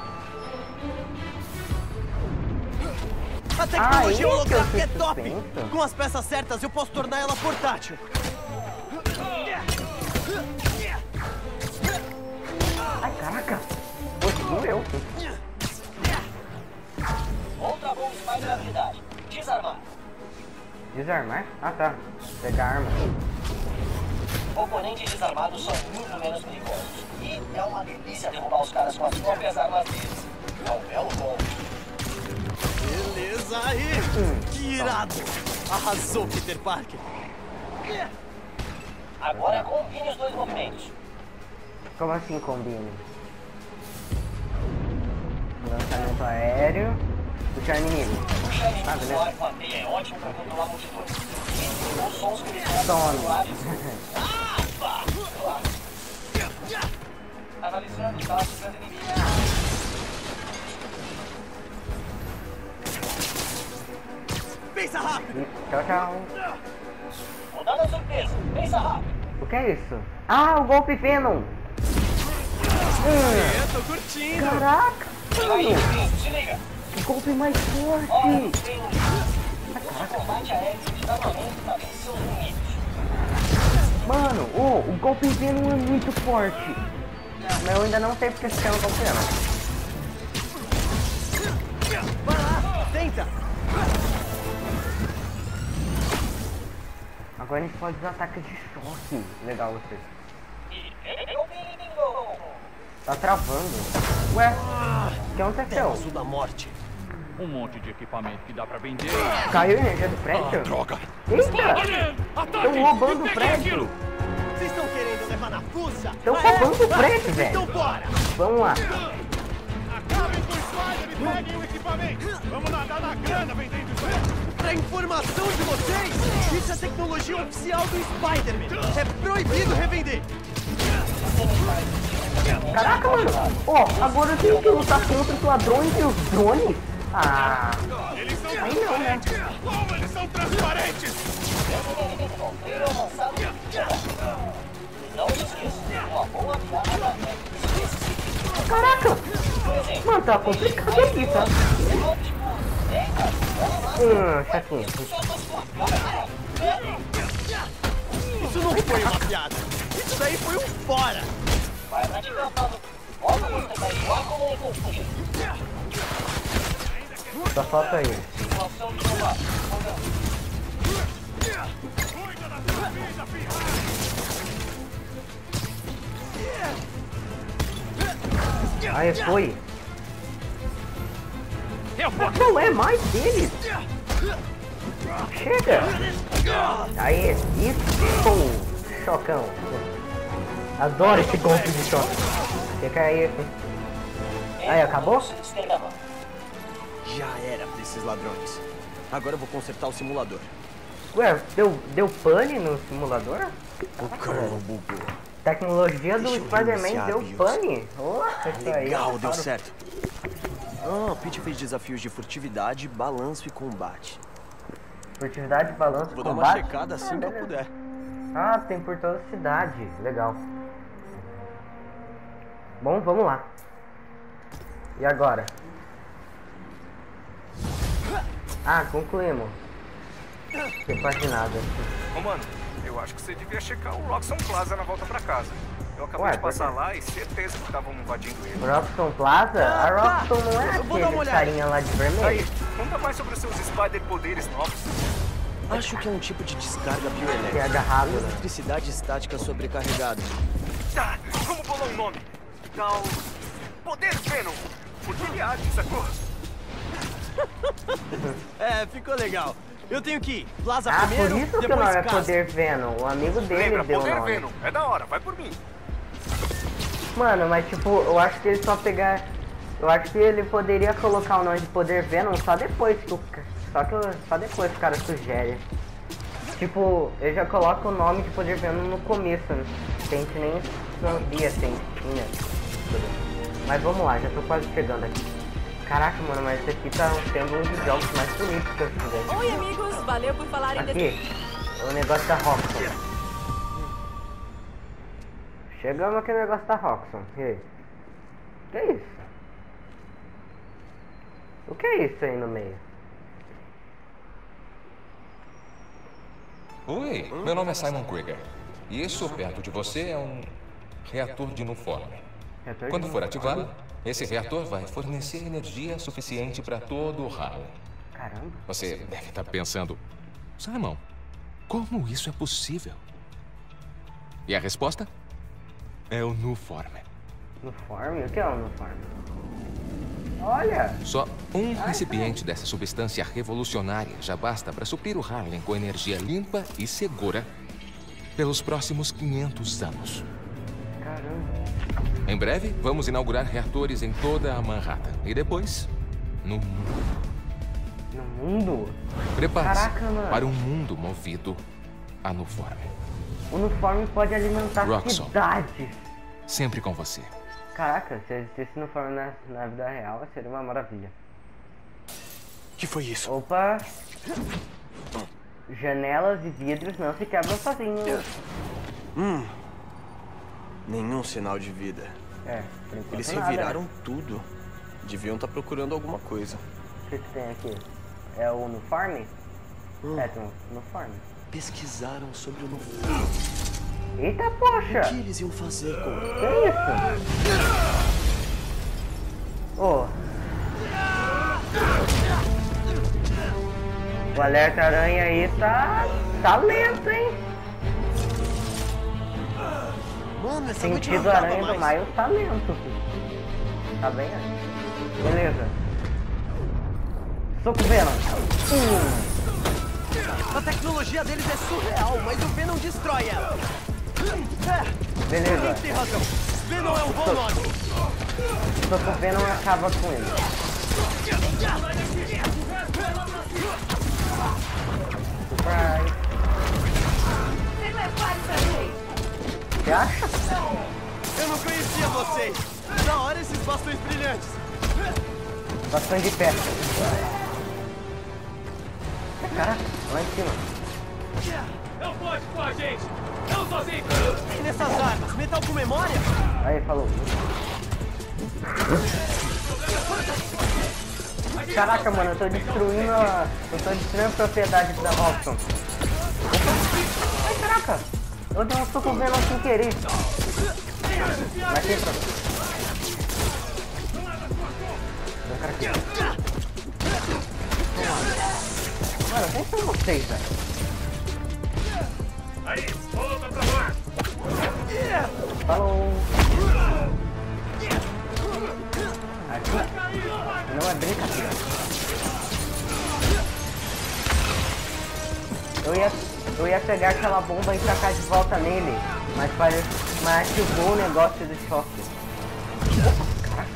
[SPEAKER 3] A
[SPEAKER 1] Ah,
[SPEAKER 3] tecnologia
[SPEAKER 1] esse é o
[SPEAKER 3] holográfica é
[SPEAKER 1] chute
[SPEAKER 3] top!
[SPEAKER 1] suspenso?
[SPEAKER 3] Com as peças certas, eu posso tornar ela portátil.
[SPEAKER 1] Ai, caraca. Poxa, doeu.
[SPEAKER 5] Outra boa Spider habilidade. Desarmar.
[SPEAKER 1] Desarmar? Ah, tá. Pegar arma.
[SPEAKER 5] Oponentes desarmados são muito menos perigosos. E é uma delícia derrubar os caras com as próprias armas deles. É um belo combo.
[SPEAKER 3] Beleza aí! Que irado! Arrasou, Peter Parker!
[SPEAKER 5] Agora combine os dois movimentos.
[SPEAKER 1] Como assim combina? Lançamento aéreo. Puxar inimigo.
[SPEAKER 5] Puxar inimigos
[SPEAKER 1] Ah,
[SPEAKER 5] no
[SPEAKER 1] beleza.
[SPEAKER 5] ar com a teia é ótimo para controlar multidões. E os sons que eles fazem
[SPEAKER 1] Tome.
[SPEAKER 5] nos lábios. Ah, pá, claro. Analisando os dados dos inimigos.
[SPEAKER 3] Pensa rápido!
[SPEAKER 1] Tchau, tchau.
[SPEAKER 5] Rodada surpresa. Pensa rápido.
[SPEAKER 1] O que é isso? Ah, o golpe Venom. Hum,
[SPEAKER 3] Eu tô curtindo!
[SPEAKER 1] caraca,
[SPEAKER 5] Aí,
[SPEAKER 1] mano.
[SPEAKER 5] se liga.
[SPEAKER 1] Que golpe mais
[SPEAKER 5] Hora
[SPEAKER 1] forte.
[SPEAKER 5] do treino livre. Use o combate aéreo de armamento para vencer os inimigos.
[SPEAKER 1] Mano, oh, o golpe Venom é muito forte. Mas eu ainda não sei porque se chama golpe Venom.
[SPEAKER 3] Vai lá! Tenta!
[SPEAKER 1] Agora a gente pode usar ataques de choque. Legal você. Tá travando. Ué, o que aconteceu?
[SPEAKER 3] Azul da morte.
[SPEAKER 10] Um monte de equipamento que dá pra vender.
[SPEAKER 1] Caiu a energia do prédio?
[SPEAKER 8] Droga!
[SPEAKER 1] Eita! Estão roubando o prédio!
[SPEAKER 3] Vocês estão querendo levar na fuça?
[SPEAKER 1] Estão
[SPEAKER 3] Ah, é?
[SPEAKER 1] roubando o prédio,
[SPEAKER 3] Então
[SPEAKER 1] velho!
[SPEAKER 3] bora!
[SPEAKER 1] Vamos lá!
[SPEAKER 4] Acabem com o Spider e peguem o equipamento. Vamos nadar na grana vendendo isso aí.
[SPEAKER 3] Pra informação de vocês, isso é tecnologia oficial do Spider-Man. É proibido revender.
[SPEAKER 1] Caraca, mano! Ó, agora eu tenho que lutar contra os ladrões e os drones? Ah,
[SPEAKER 4] Eles são
[SPEAKER 1] aí não, né?
[SPEAKER 4] transparentes. Como eles são transparentes?
[SPEAKER 5] Não se esqueça, uma boa piada.
[SPEAKER 1] Caraca! Mano, tá complicado aqui, tá? Hum, chatinho.
[SPEAKER 3] Isso não foi uma piada. Isso daí foi um fora.
[SPEAKER 5] Vai praticar, Paulo. Logo você vai voar como um confuso.
[SPEAKER 1] Só falta ele.
[SPEAKER 5] Situação de novato.
[SPEAKER 4] Cuida da sua vida, filho.
[SPEAKER 1] Aí foi. Não é mais deles. Chega. Aí, isso. Pum. Chocão. Adoro esse golpe de choque. Fica aí. Aí, acabou?
[SPEAKER 3] Já era pra esses ladrões. Agora eu vou consertar o simulador.
[SPEAKER 1] Ué, deu, deu pane no simulador?
[SPEAKER 3] O carro bugou.
[SPEAKER 1] Tecnologia do
[SPEAKER 3] Deixa eu
[SPEAKER 1] Spider-Man
[SPEAKER 3] reiniciar,
[SPEAKER 1] deu
[SPEAKER 3] Bills.
[SPEAKER 1] pane? Oh, isso aí,
[SPEAKER 3] Legal, deu
[SPEAKER 1] claro.
[SPEAKER 3] certo. Ah, o Pete fez desafios de furtividade, balanço e combate.
[SPEAKER 1] Furtividade, balanço,
[SPEAKER 3] Vou dar uma
[SPEAKER 1] combate?
[SPEAKER 3] checada assim
[SPEAKER 1] Ah,
[SPEAKER 3] que eu
[SPEAKER 1] beleza.
[SPEAKER 3] puder.
[SPEAKER 1] Ah, tem por toda a cidade. Legal. Bom, vamos lá. E agora? Ah, concluímos. Não faz nada.
[SPEAKER 11] Ô, mano, eu acho que você devia checar o Roxxon Plaza na volta pra casa. Eu acabei
[SPEAKER 1] Ué,
[SPEAKER 11] de passar
[SPEAKER 1] por quê?
[SPEAKER 11] lá e certeza que estavam invadindo ele.
[SPEAKER 1] Roxxon Plaza?
[SPEAKER 3] Ah,
[SPEAKER 1] A
[SPEAKER 3] tá.
[SPEAKER 1] Roxxon não é
[SPEAKER 3] Eu vou dar uma
[SPEAKER 1] aquele
[SPEAKER 3] olhada.
[SPEAKER 1] carinha lá de vermelho?
[SPEAKER 11] Aí, conta mais sobre os seus Spider-poderes novos.
[SPEAKER 3] Acho que é um tipo de descarga
[SPEAKER 1] Que é
[SPEAKER 3] bioelétrica.
[SPEAKER 1] agarrado, né?
[SPEAKER 3] Eletricidade estática sobrecarregada.
[SPEAKER 11] Tá, vamos bolar um nome. Tal... Poder Venom. Porque ele age, sacou?
[SPEAKER 3] É, ficou legal. Eu tenho que ir. Plaza
[SPEAKER 1] Ah, por
[SPEAKER 3] primeiro,
[SPEAKER 1] isso que o
[SPEAKER 3] depois
[SPEAKER 1] nome é
[SPEAKER 3] casa.
[SPEAKER 1] Poder Venom. O amigo dele
[SPEAKER 11] Lembra,
[SPEAKER 1] deu o
[SPEAKER 11] Poder
[SPEAKER 1] nome.
[SPEAKER 11] Venom. É da hora, vai por mim.
[SPEAKER 1] Mano, mas tipo, eu acho que ele só pegar... Eu acho que ele poderia colocar o nome de Poder Venom só depois que o... ca- Só, que, o- só depois que o cara sugere. Tipo, ele já coloca o nome de Poder Venom no começo, né? Que a gente nem sabia se tinha. Mas vamos lá, já tô quase chegando aqui. Caraca, mano, mas esse aqui tá sendo um dos jogos mais bonitos que eu fiz.
[SPEAKER 12] Oi, amigos. Valeu por falarem
[SPEAKER 1] Aqui,
[SPEAKER 12] desse...
[SPEAKER 1] o negócio da Roxxon. Chegamos aqui no negócio da Roxxon. E aí? Que é isso? O que é isso aí no meio?
[SPEAKER 9] Oi, meu nome é Simon Krieger. E isso perto de você é um reator de Nuform.
[SPEAKER 1] Reator de
[SPEAKER 9] Quando for
[SPEAKER 1] Nuform.
[SPEAKER 9] ativado, esse reator vai fornecer energia suficiente para todo o Harlem.
[SPEAKER 1] Caramba.
[SPEAKER 9] Você deve estar pensando, Simon, como isso é possível? E a resposta é o Nuform.
[SPEAKER 1] Nuform? O que é o Nuform? Olha!
[SPEAKER 9] Só um recipiente dessa substância revolucionária já basta para suprir o Harlem com energia limpa e segura pelos próximos quinhentos anos.
[SPEAKER 1] Caramba.
[SPEAKER 9] Em breve, vamos inaugurar reatores em toda a Manhattan. E depois, no mundo.
[SPEAKER 1] No mundo?
[SPEAKER 9] Prepare-se
[SPEAKER 1] Caraca, mano.
[SPEAKER 9] para um mundo movido a Nuform.
[SPEAKER 1] O Nuform pode alimentar
[SPEAKER 9] Roxxon.
[SPEAKER 1] cidades.
[SPEAKER 9] Sempre com você.
[SPEAKER 1] Caraca, se existisse Nuform na, na vida real, seria uma maravilha.
[SPEAKER 3] Que foi isso?
[SPEAKER 1] Opa! Janelas e vidros não se quebram sozinhos.
[SPEAKER 3] Hum. Nenhum sinal de vida.
[SPEAKER 1] É, por enquanto
[SPEAKER 3] Eles
[SPEAKER 1] nada,
[SPEAKER 3] reviraram
[SPEAKER 1] né?
[SPEAKER 3] tudo. Deviam estar procurando alguma coisa.
[SPEAKER 1] O que, que tem aqui? É o Nuform?
[SPEAKER 3] Hum.
[SPEAKER 1] É, tem um Nuform.
[SPEAKER 3] Pesquisaram sobre o Nuform.
[SPEAKER 1] Eita, poxa!
[SPEAKER 3] O que eles iam fazer com ele?
[SPEAKER 1] Que isso? Ô. O alerta aranha aí tá... tá lento, hein?
[SPEAKER 3] Mano, essa noite não
[SPEAKER 1] Sentido
[SPEAKER 3] acaba
[SPEAKER 1] aranha do
[SPEAKER 3] mais.
[SPEAKER 1] Miles tá lento, filho. Tá bem, né? Beleza. Soco Venom. Hum.
[SPEAKER 3] A tecnologia deles é surreal, mas o Venom destrói ela. É,
[SPEAKER 1] Beleza.
[SPEAKER 3] Quem tem razão? Venom é um bom nome.
[SPEAKER 1] Soco Venom acaba com ele. Surprise. Você acha?
[SPEAKER 3] Eu não conhecia vocês. Da hora esses bastões brilhantes.
[SPEAKER 1] Bastante de perto. Caraca, lá em cima.
[SPEAKER 10] Não pode com a gente! Não sozinho!
[SPEAKER 3] E nessas armas, metal com memória?
[SPEAKER 1] Aí, falou. Caraca, mano, eu tô destruindo a... Eu tô destruindo a propriedade da Roxxon. Ai, caraca! Eu dei um soco Venom sem querer. Mas tem pra... Tem um cara aqui. Mano, quem são vocês, velho?
[SPEAKER 8] Aí, volta pra lá!
[SPEAKER 1] Falou! Aqui não é brincadeira. Eu ia, eu ia pegar aquela bomba e tacar de volta nele, mas parece Mas ativou o negócio do choque. Opa, caraca.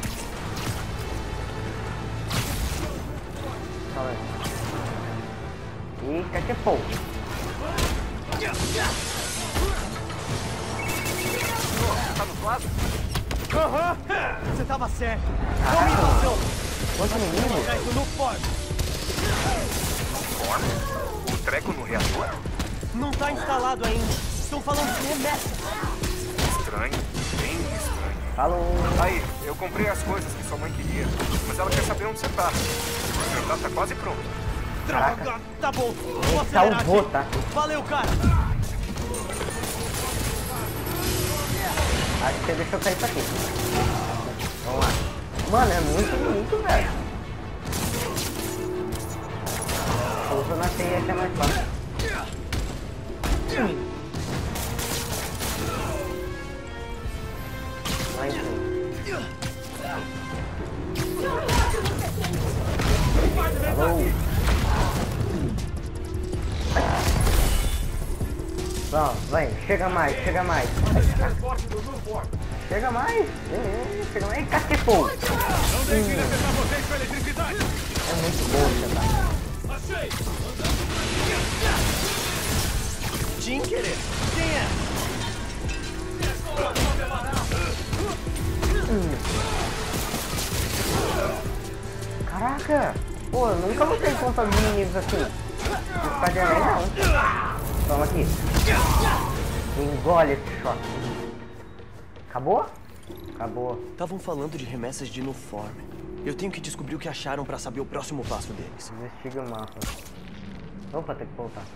[SPEAKER 1] Calma aí. E catapou.
[SPEAKER 3] Tá no quadro? Aham! Você tava certo.
[SPEAKER 1] Caraca.
[SPEAKER 3] Dominação.
[SPEAKER 1] Quanto inimigo?
[SPEAKER 3] Treco no forno.
[SPEAKER 8] Forno? O treco no reator?
[SPEAKER 3] Não tá instalado ainda. Estão falando de remessa.
[SPEAKER 8] Estranho. Bem estranho.
[SPEAKER 1] Falou.
[SPEAKER 8] Aí, eu comprei as coisas que sua mãe queria, mas ela quer saber onde você tá. O jantar tá quase pronto.
[SPEAKER 3] Droga! Tá bom. Vou
[SPEAKER 1] Ele salvou, tá?
[SPEAKER 3] Valeu, cara.
[SPEAKER 1] Acho que você deixou cair isso aqui. Vamos lá. Mano, é muito bonito, velho. Usando a teia que é mais fácil. Hum. Lá em cima. Alô. Vamos, vai, chega mais, chega mais. Chega mais, chega mais. Catepou. Hum. É muito boa, tá?
[SPEAKER 3] Tinkerer, quem é?
[SPEAKER 1] Hum. Caraca! Pô, eu nunca lutei contra os inimigos assim. No Spider-Man não. Toma aqui. Engole esse choque. Acabou? Acabou.
[SPEAKER 3] Estavam falando de remessas de Nuform. Eu tenho que descobrir o que acharam pra saber o próximo passo deles.
[SPEAKER 1] Investiga o mapa. Opa, tem que voltar.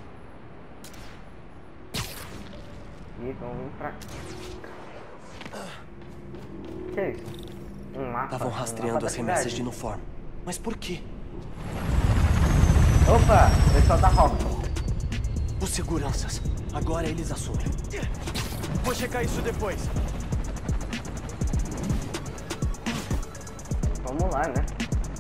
[SPEAKER 1] E vamos vir pra cá. Que é isso? Um mapa?
[SPEAKER 3] Estavam rastreando
[SPEAKER 1] um mapa
[SPEAKER 3] as remessas de Nuform. Mas por quê?
[SPEAKER 1] Opa, pessoal da Robson.
[SPEAKER 3] Os seguranças. Agora eles assumem. Vou checar isso depois.
[SPEAKER 1] Vamos lá, né?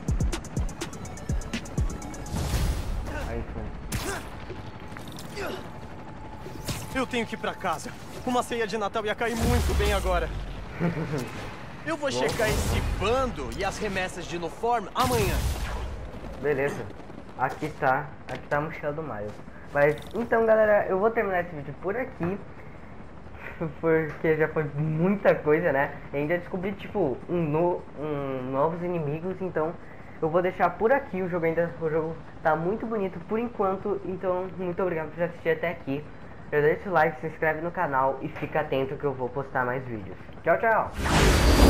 [SPEAKER 1] Aí foi.
[SPEAKER 3] Eu tenho que ir pra casa. Uma ceia de Natal ia cair muito bem agora. Eu vou checar esse bando e as remessas de Nuform amanhã.
[SPEAKER 1] Beleza. Aqui tá. Aqui tá a mochila do Miles. Mas, então, galera, eu vou terminar esse vídeo por aqui. Porque já foi muita coisa, né? E ainda descobri, tipo, um, no, um novos inimigos. Então, eu vou deixar por aqui. O jogo ainda o jogo tá muito bonito por enquanto. Então, muito obrigado por assistir até aqui. Já deixa o like, se inscreve no canal e fica atento que eu vou postar mais vídeos. Tchau, tchau!